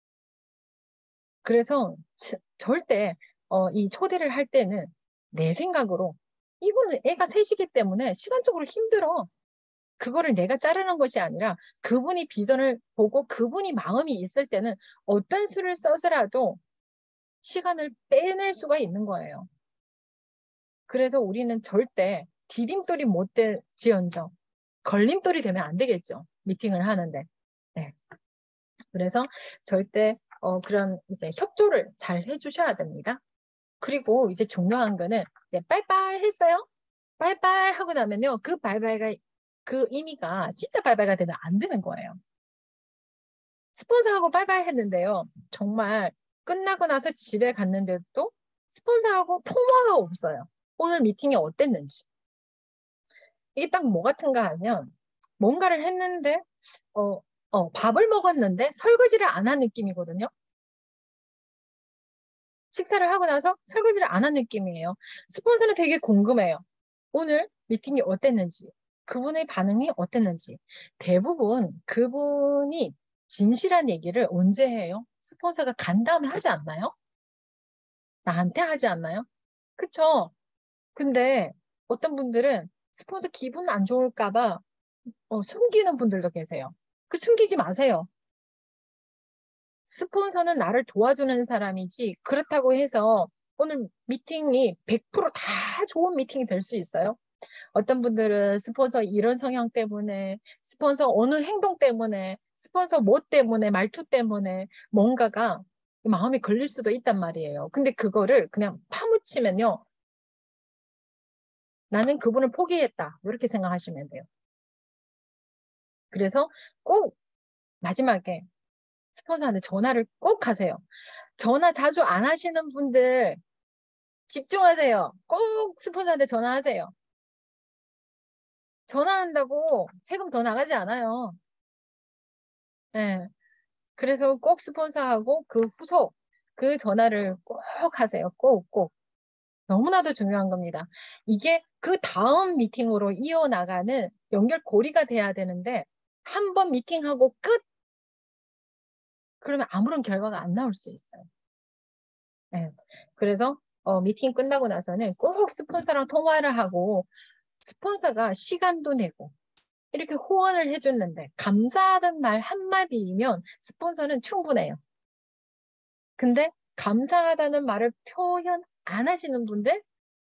그래서 치- 절대 어, 이 초대를 할 때는 내 생각으로 이분은 애가 셋이기 때문에 시간적으로 힘들어. 그거를 내가 자르는 것이 아니라 그분이 비전을 보고 그분이 마음이 있을 때는 어떤 수를 써서라도 시간을 빼낼 수가 있는 거예요. 그래서 우리는 절대 디딤돌이 못 될지언정 걸림돌이 되면 안 되겠죠. 미팅을 하는데. 네. 그래서 절대 어, 그런 이제 협조를 잘 해주셔야 됩니다. 그리고 이제 중요한 거는 이제 빠이빠이 했어요. 빠이빠이 하고 나면요. 그 바이바이가 그 의미가 진짜 바이바이가 되면 안 되는 거예요. 스폰서하고 빠이빠이 했는데요. 정말 끝나고 나서 집에 갔는데도 스폰서하고 통화가 없어요. 오늘 미팅이 어땠는지. 이게 딱 뭐 같은가 하면 뭔가를 했는데 어, 어, 밥을 먹었는데 설거지를 안 한 느낌이거든요. 식사를 하고 나서 설거지를 안 한 느낌이에요. 스폰서는 되게 궁금해요. 오늘 미팅이 어땠는지, 그분의 반응이 어땠는지. 대부분 그분이 진실한 얘기를 언제 해요? 스폰서가 간 다음에 하지 않나요? 나한테 하지 않나요? 그쵸? 근데 어떤 분들은 스폰서 기분 안 좋을까 봐 어, 숨기는 분들도 계세요. 그 숨기지 마세요. 스폰서는 나를 도와주는 사람이지 그렇다고 해서 오늘 미팅이 백 퍼센트 다 좋은 미팅이 될 수 있어요? 어떤 분들은 스폰서 이런 성향 때문에, 스폰서 어느 행동 때문에, 스폰서 뭐 때문에, 말투 때문에 뭔가가 마음이 걸릴 수도 있단 말이에요. 근데 그거를 그냥 파묻히면요. 나는 그분을 포기했다. 이렇게 생각하시면 돼요. 그래서 꼭 마지막에 스폰서한테 전화를 꼭 하세요. 전화 자주 안 하시는 분들 집중하세요. 꼭 스폰서한테 전화하세요. 전화한다고 세금 더 나가지 않아요. 네. 그래서 꼭 스폰서하고 그 후속, 그 전화를 꼭 하세요. 꼭, 꼭. 너무나도 중요한 겁니다. 이게 그 다음 미팅으로 이어나가는 연결고리가 돼야 되는데, 한 번 미팅하고 끝! 그러면 아무런 결과가 안 나올 수 있어요. 네. 그래서 어, 미팅 끝나고 나서는 꼭 스폰서랑 통화를 하고, 스폰서가 시간도 내고, 이렇게 후원을 해줬는데, 감사하다는 말 한마디이면 스폰서는 충분해요. 근데 감사하다는 말을 표현 안 하시는 분들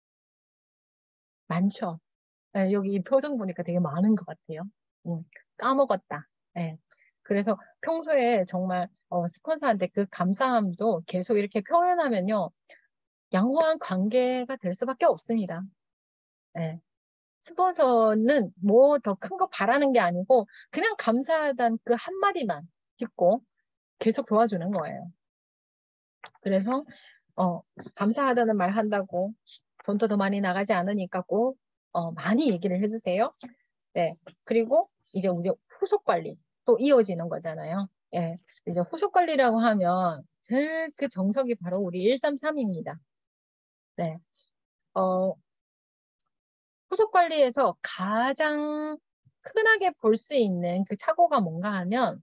많죠. 네, 여기 이 표정 보니까 되게 많은 것 같아요. 음, 까먹었다. 네. 그래서 평소에 정말 어, 스폰서한테 그 감사함도 계속 이렇게 표현하면요. 양호한 관계가 될 수밖에 없습니다. 네. 스폰서는 뭐 더 큰 거 바라는 게 아니고 그냥 감사하다는 그 한마디만 듣고 계속 도와주는 거예요. 그래서 어, 감사하다는 말 한다고 돈도 더 많이 나가지 않으니까 꼭 어, 많이 얘기를 해주세요. 네. 그리고 이제 우리 후속 관리 또 이어지는 거잖아요. 예. 이제 후속 관리라고 하면 제일 그 정석이 바로 우리 일삼삼입니다. 네. 어, 후속 관리에서 가장 흔하게 볼 수 있는 그 착오가 뭔가 하면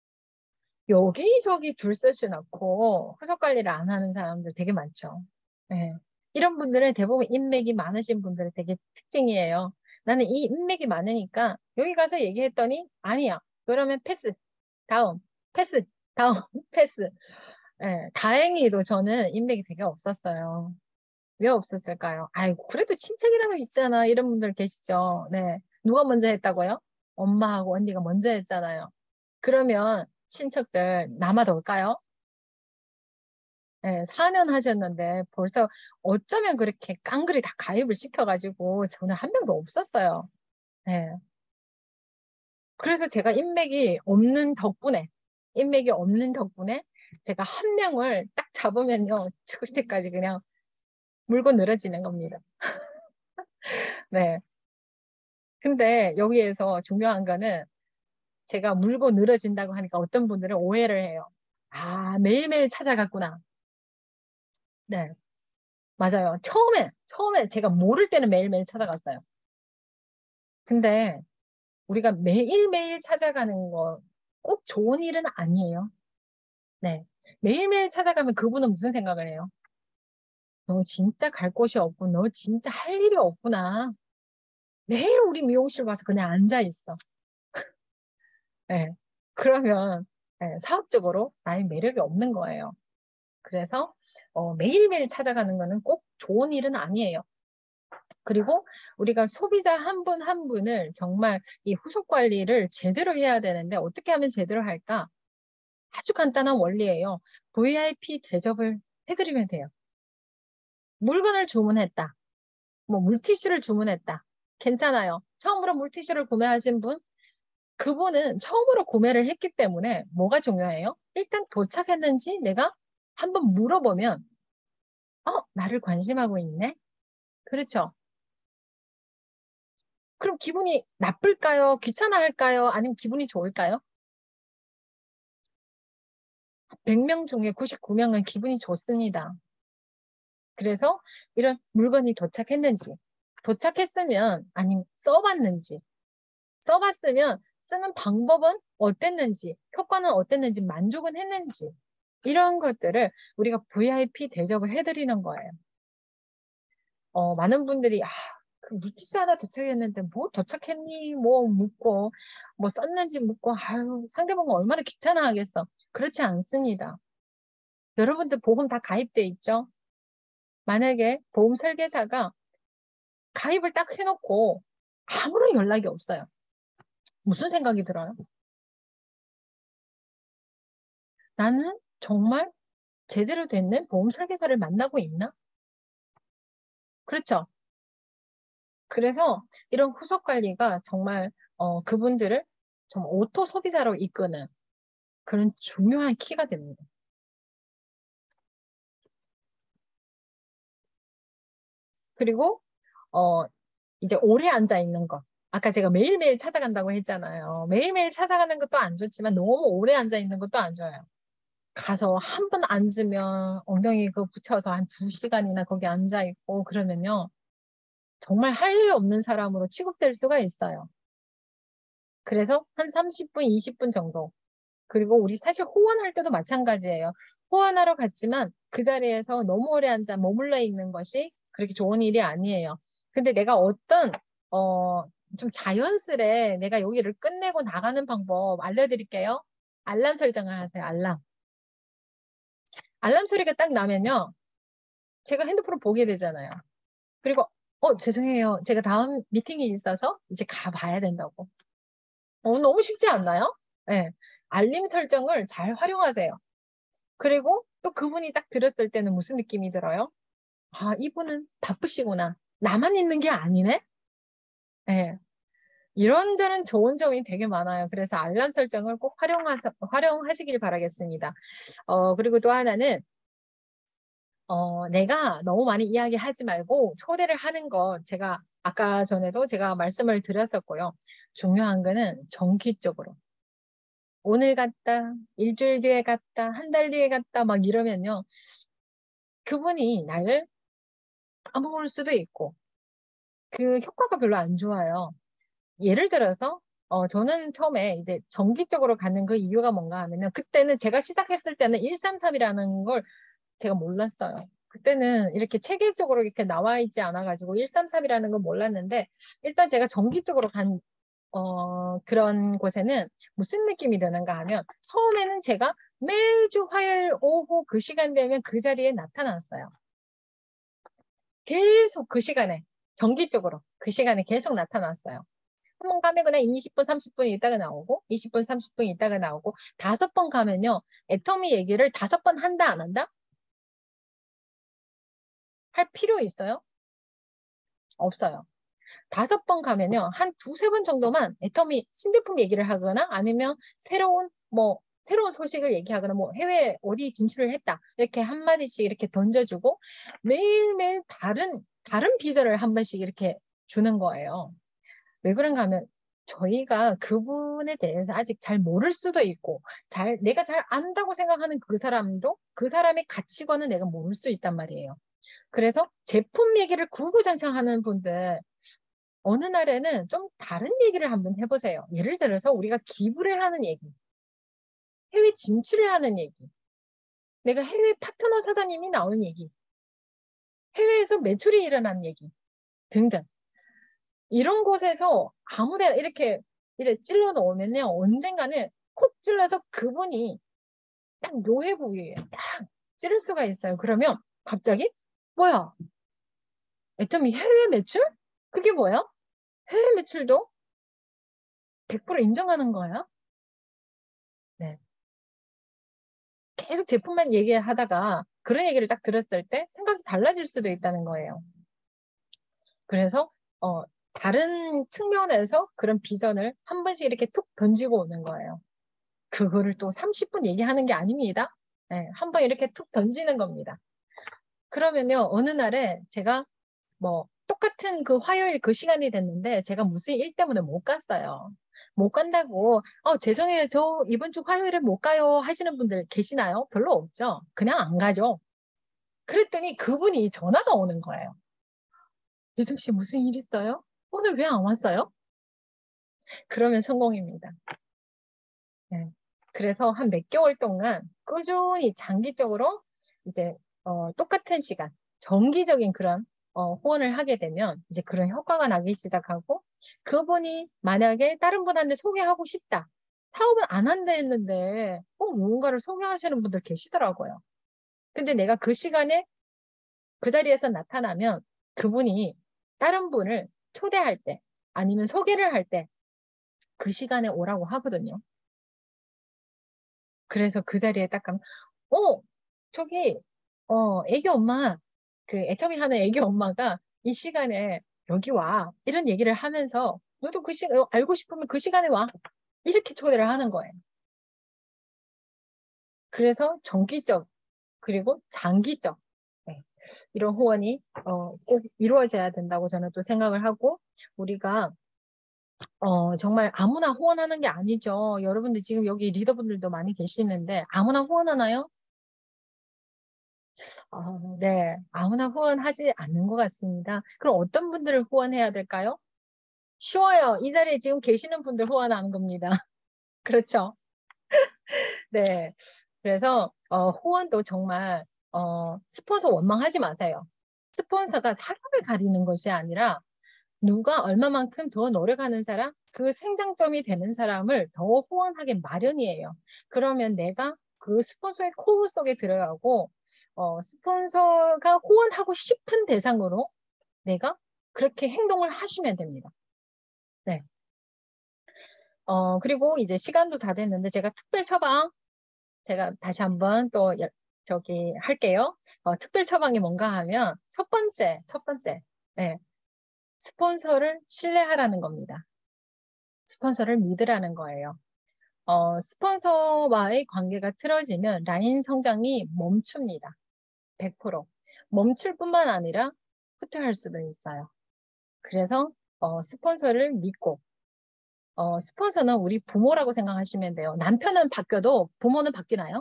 여기저기 줄서시 넣고 후속 관리를 안 하는 사람들 되게 많죠. 네. 이런 분들은 대부분 인맥이 많으신 분들의 되게 특징이에요. 나는 이 인맥이 많으니까 여기 가서 얘기했더니 아니야. 그러면 패스. 다음. 패스. 다음. 패스. 네. 다행히도 저는 인맥이 되게 없었어요. 왜 없었을까요? 아이고, 그래도 친척이라도 있잖아. 이런 분들 계시죠. 네. 누가 먼저 했다고요? 엄마하고 언니가 먼저 했잖아요. 그러면 친척들 남아도 올까요? 네, 사 년 하셨는데 벌써 어쩌면 그렇게 깡그리 다 가입을 시켜가지고 저는 한 명도 없었어요. 네. 그래서 제가 인맥이 없는 덕분에, 인맥이 없는 덕분에 제가 한 명을 딱 잡으면요. 죽을 때까지 그냥 물고 늘어지는 겁니다. 네. 근데 여기에서 중요한 거는 제가 물고 늘어진다고 하니까 어떤 분들은 오해를 해요. 아, 매일매일 찾아갔구나. 네. 맞아요. 처음에, 처음에 제가 모를 때는 매일매일 찾아갔어요. 근데 우리가 매일매일 찾아가는 거 꼭 좋은 일은 아니에요. 네. 매일매일 찾아가면 그분은 무슨 생각을 해요? 너 진짜 갈 곳이 없고, 너 진짜 할 일이 없구나. 매일 우리 미용실 와서 그냥 앉아 있어. 네. 그러면 네, 사업적으로 나의 매력이 없는 거예요. 그래서 어, 매일매일 찾아가는 거는 꼭 좋은 일은 아니에요. 그리고 우리가 소비자 한 분 한 분을 정말 이 후속 관리를 제대로 해야 되는데 어떻게 하면 제대로 할까? 아주 간단한 원리예요. 브이아이피 대접을 해드리면 돼요. 물건을 주문했다. 뭐 물티슈를 주문했다. 괜찮아요. 처음으로 물티슈를 구매하신 분, 그분은 처음으로 구매를 했기 때문에 뭐가 중요해요? 일단 도착했는지 내가 한번 물어보면 어, 나를 관심하고 있네? 그렇죠. 그럼 기분이 나쁠까요? 귀찮아할까요? 아니면 기분이 좋을까요? 백 명 중에 구십구 명은 기분이 좋습니다. 그래서 이런 물건이 도착했는지, 도착했으면 아니면 써봤는지, 써봤으면 쓰는 방법은 어땠는지, 효과는 어땠는지, 만족은 했는지 이런 것들을 우리가 브이아이피 대접을 해드리는 거예요. 어, 많은 분들이 아, 그 물티슈 하나 도착했는데 뭐 도착했니? 뭐 묻고 뭐 썼는지 묻고 아유 상대방은 얼마나 귀찮아하겠어. 그렇지 않습니다. 여러분들 보험 다 가입돼 있죠? 만약에 보험 설계사가 가입을 딱 해놓고 아무런 연락이 없어요. 무슨 생각이 들어요? 나는 정말 제대로 된 보험 설계사를 만나고 있나? 그렇죠? 그래서 이런 후속 관리가 정말 어, 그분들을 정말 오토 소비자로 이끄는 그런 중요한 키가 됩니다. 그리고 어, 이제 오래 앉아 있는 것. 아까 제가 매일매일 찾아간다고 했잖아요. 매일매일 찾아가는 것도 안 좋지만 너무 오래 앉아 있는 것도 안 좋아요. 가서 한 번 앉으면 엉덩이 그 붙여서 한 두 시간이나 거기 앉아 있고 그러면요. 정말 할 일 없는 사람으로 취급될 수가 있어요. 그래서 한 삼십 분, 이십 분 정도. 그리고 우리 사실 호원할 때도 마찬가지예요. 호원하러 갔지만 그 자리에서 너무 오래 앉아 머물러 있는 것이 그렇게 좋은 일이 아니에요. 근데 내가 어떤 어, 좀 자연스레 내가 여기를 끝내고 나가는 방법 알려드릴게요. 알람 설정을 하세요. 알람. 알람 소리가 딱 나면요. 제가 핸드폰을 보게 되잖아요. 그리고 어, 죄송해요. 제가 다음 미팅이 있어서 이제 가봐야 된다고. 어, 너무 쉽지 않나요? 네. 알림 설정을 잘 활용하세요. 그리고 또 그분이 딱 들었을 때는 무슨 느낌이 들어요? 아, 이분은 바쁘시구나. 나만 있는 게 아니네? 네. 이런저런 좋은 점이 되게 많아요. 그래서 알람 설정을 꼭 활용하서, 활용하시길 바라겠습니다. 어, 그리고 또 하나는, 어, 내가 너무 많이 이야기하지 말고 초대를 하는 거 제가 아까 전에도 제가 말씀을 드렸었고요. 중요한 거는 정기적으로. 오늘 갔다, 일주일 뒤에 갔다, 한 달 뒤에 갔다 막 이러면요. 그분이 나를 까먹을 수도 있고 그 효과가 별로 안 좋아요. 예를 들어서 어, 저는 처음에 이제 정기적으로 가는 그 이유가 뭔가 하면은 그때는 제가 시작했을 때는 일삼삼이라는 걸 제가 몰랐어요. 그때는 이렇게 체계적으로 이렇게 나와 있지 않아가지고 일삼삼이라는 걸 몰랐는데 일단 제가 정기적으로 간 어, 그런 곳에는 무슨 느낌이 드는가 하면 처음에는 제가 매주 화요일 오후 그 시간 되면 그 자리에 나타났어요. 계속 그 시간에 정기적으로 그 시간에 계속 나타났어요. 한 번 가면 그냥 이십 분, 삼십 분 있다가 나오고 이십 분, 삼십 분 있다가 나오고 다섯 번 가면요. 애터미 얘기를 다섯 번 한다 안 한다? 할 필요 있어요? 없어요. 다섯 번 가면요. 한 두세 번 정도만 애터미 신제품 얘기를 하거나 아니면 새로운 뭐 새로운 소식을 얘기하거나 뭐 해외 어디 진출을 했다. 이렇게 한마디씩 이렇게 던져주고 매일매일 다른 다른 비전을 한 번씩 이렇게 주는 거예요. 왜 그런가 하면 저희가 그분에 대해서 아직 잘 모를 수도 있고 잘 내가 잘 안다고 생각하는 그 사람도 그 사람의 가치관은 내가 모를 수 있단 말이에요. 그래서 제품 얘기를 구구장창하는 분들 어느 날에는 좀 다른 얘기를 한번 해보세요. 예를 들어서 우리가 기부를 하는 얘기, 해외 진출을 하는 얘기, 내가 해외 파트너 사장님이 나오는 얘기, 해외에서 매출이 일어나는 얘기 등등. 이런 곳에서 아무데나 이렇게 이렇게 찔러 넣으면요. 언젠가는 콕 찔러서 그분이 딱 요해 부위에 딱 찌를 수가 있어요. 그러면 갑자기 뭐야? 애터미 해외 매출? 그게 뭐야? 해외 매출도 백 퍼센트 인정하는 거야? 네. 계속 제품만 얘기하다가 그런 얘기를 딱 들었을 때 생각이 달라질 수도 있다는 거예요. 그래서 어, 다른 측면에서 그런 비전을 한 번씩 이렇게 툭 던지고 오는 거예요. 그거를 또 삼십 분 얘기하는 게 아닙니다. 네, 한번 이렇게 툭 던지는 겁니다. 그러면요, 어느 날에 제가 뭐 똑같은 그 화요일 그 시간이 됐는데 제가 무슨 일 때문에 못 갔어요. 못 간다고, 어, 죄송해요. 저 이번 주 화요일에 못 가요 하시는 분들 계시나요? 별로 없죠. 그냥 안 가죠. 그랬더니 그분이 전화가 오는 거예요. 유승 씨 무슨 일 있어요? 오늘 왜 안 왔어요? 그러면 성공입니다. 네. 그래서 한 몇 개월 동안 꾸준히 장기적으로 이제 어, 똑같은 시간, 정기적인 그런 어, 후원을 하게 되면 이제 그런 효과가 나기 시작하고 그분이 만약에 다른 분한테 소개하고 싶다. 사업은 안 한다 했는데 꼭 무언가를 소개하시는 분들 계시더라고요. 근데 내가 그 시간에 그 자리에서 나타나면 그분이 다른 분을 초대할 때 아니면 소개를 할 때 그 시간에 오라고 하거든요. 그래서 그 자리에 딱 가면 어 저기 어 애기 엄마 그 애터미 하는 애기 엄마가 이 시간에 여기 와 이런 얘기를 하면서 너도 그 시간 알고 싶으면 그 시간에 와 이렇게 초대를 하는 거예요. 그래서 정기적 그리고 장기적 네, 이런 후원이 어, 꼭 이루어져야 된다고 저는 또 생각을 하고 우리가 어, 정말 아무나 후원하는 게 아니죠. 여러분들 지금 여기 리더분들도 많이 계시는데 아무나 후원하나요? 어, 네, 아무나 후원하지 않는 것 같습니다. 그럼 어떤 분들을 후원해야 될까요? 쉬워요. 이 자리에 지금 계시는 분들 후원하는 겁니다. 그렇죠? 네. 그래서 어, 후원도 정말 어, 스폰서 원망하지 마세요. 스폰서가 사람을 가리는 것이 아니라 누가 얼마만큼 더 노력하는 사람, 그 생장점이 되는 사람을 더 후원하게 마련이에요. 그러면 내가 그 스폰서의 코어 속에 들어가고 어, 스폰서가 후원하고 싶은 대상으로 내가 그렇게 행동을 하시면 됩니다. 네. 어, 그리고 이제 시간도 다 됐는데 제가 특별 처방 제가 다시 한번 또 저기 할게요. 어, 특별 처방이 뭔가 하면 첫 번째, 첫 번째, 네, 스폰서를 신뢰하라는 겁니다. 스폰서를 믿으라는 거예요. 어, 스폰서와의 관계가 틀어지면 라인 성장이 멈춥니다. 백 퍼센트. 멈출 뿐만 아니라 후퇴할 수도 있어요. 그래서 어, 스폰서를 믿고 어, 스폰서는 우리 부모라고 생각하시면 돼요. 남편은 바뀌어도 부모는 바뀌나요?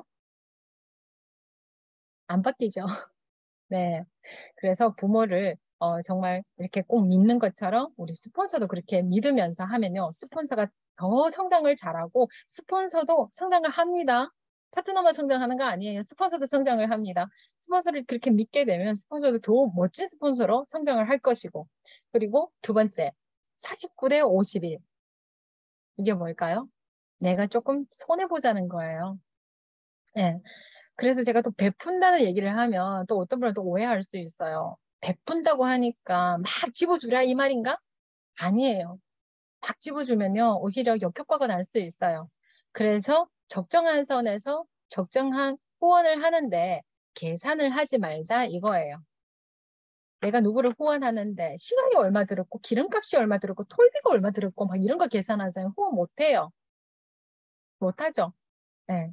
안 바뀌죠. 네. 그래서 부모를 어, 정말 이렇게 꼭 믿는 것처럼 우리 스폰서도 그렇게 믿으면서 하면요. 스폰서가 더 성장을 잘하고 스폰서도 성장을 합니다. 파트너만 성장하는 거 아니에요. 스폰서도 성장을 합니다. 스폰서를 그렇게 믿게 되면 스폰서도 더 멋진 스폰서로 성장을 할 것이고. 그리고 두 번째, 사십구 대 오십일. 이게 뭘까요? 내가 조금 손해보자는 거예요. 네. 그래서 제가 또 베푼다는 얘기를 하면 또 어떤 분은 또 오해할 수 있어요. 베푼다고 하니까 막 집어주라 이 말인가? 아니에요. 막 집어주면요. 오히려 역효과가 날 수 있어요. 그래서 적정한 선에서 적정한 후원을 하는데 계산을 하지 말자 이거예요. 내가 누구를 후원하는데 시간이 얼마 들었고 기름값이 얼마 들었고 톨비가 얼마 들었고 막 이런 거 계산하자면 후원 못해요. 못하죠. 네.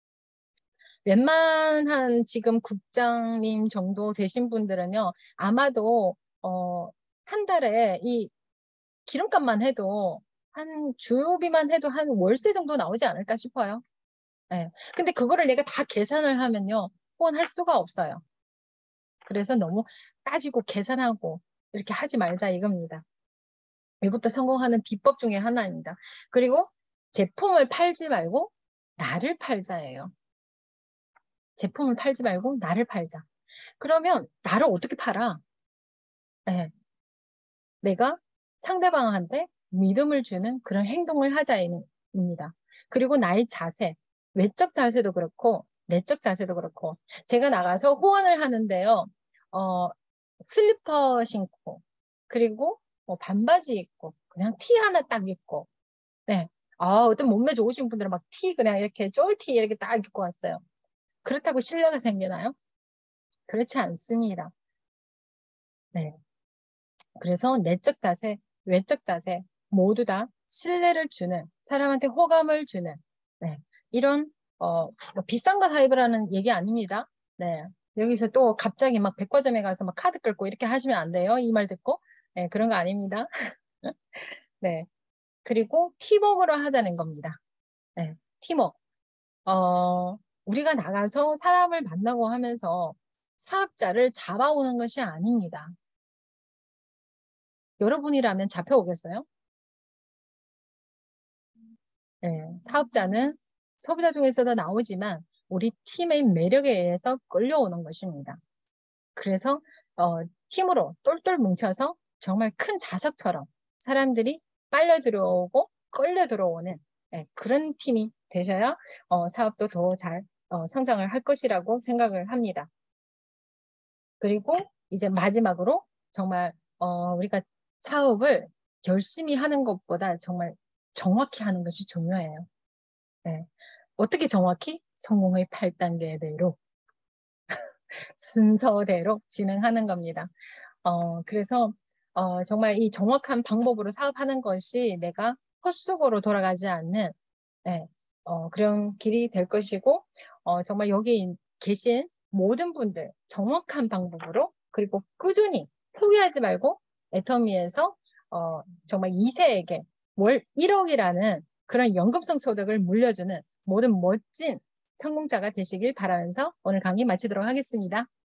웬만한 지금 국장님 정도 되신 분들은요, 아마도, 어, 한 달에 이 기름값만 해도 한 주요비만 해도 한 월세 정도 나오지 않을까 싶어요. 네. 근데 그거를 내가 다 계산을 하면요, 후원할 수가 없어요. 그래서 너무 따지고 계산하고 이렇게 하지 말자 이겁니다. 이것도 성공하는 비법 중에 하나입니다. 그리고 제품을 팔지 말고 나를 팔자예요. 제품을 팔지 말고 나를 팔자. 그러면 나를 어떻게 팔아? 네. 내가 상대방한테 믿음을 주는 그런 행동을 하자입니다. 그리고 나의 자세, 외적 자세도 그렇고 내적 자세도 그렇고 제가 나가서 후원을 하는데요. 어, 슬리퍼 신고 그리고 뭐 반바지 입고 그냥 티 하나 딱 입고 네. 아, 어떤 몸매 좋으신 분들은 막 티 그냥 이렇게 쫄티 이렇게 딱 입고 왔어요. 그렇다고 신뢰가 생기나요? 그렇지 않습니다. 네. 그래서 내적 자세, 외적 자세 모두 다 신뢰를 주는 사람한테 호감을 주는 네. 이런 어, 뭐 비싼 거 사입으라는 얘기 아닙니다. 네. 여기서 또 갑자기 막 백화점에 가서 막 카드 끌고 이렇게 하시면 안 돼요. 이 말 듣고. 네, 그런 거 아닙니다. 네. 그리고 팀워크로 하자는 겁니다. 네. 팀워크. 어, 우리가 나가서 사람을 만나고 하면서 사업자를 잡아오는 것이 아닙니다. 여러분이라면 잡혀오겠어요? 네, 사업자는 소비자 중에서도 나오지만 우리 팀의 매력에 의해서 끌려오는 것입니다. 그래서 어, 팀으로 똘똘 뭉쳐서 정말 큰 자석처럼 사람들이 빨려 들어오고 끌려 들어오는 네, 그런 팀이 되셔야 어, 사업도 더 잘 어, 성장을 할 것이라고 생각을 합니다. 그리고 이제 마지막으로 정말 어, 우리가 사업을 열심히 하는 것보다 정말 정확히 하는 것이 중요해요. 네. 어떻게 정확히? 성공의 팔 단계대로 순서대로 진행하는 겁니다. 어, 그래서 어, 정말 이 정확한 방법으로 사업하는 것이 내가 헛수고로 돌아가지 않는 네, 어, 그런 길이 될 것이고 어, 정말 여기 계신 모든 분들 정확한 방법으로 그리고 꾸준히 포기하지 말고 애터미에서 어, 정말 이 세에게 월 일억이라는 그런 연금성 소득을 물려주는 모든 멋진 성공자가 되시길 바라면서 오늘 강의 마치도록 하겠습니다.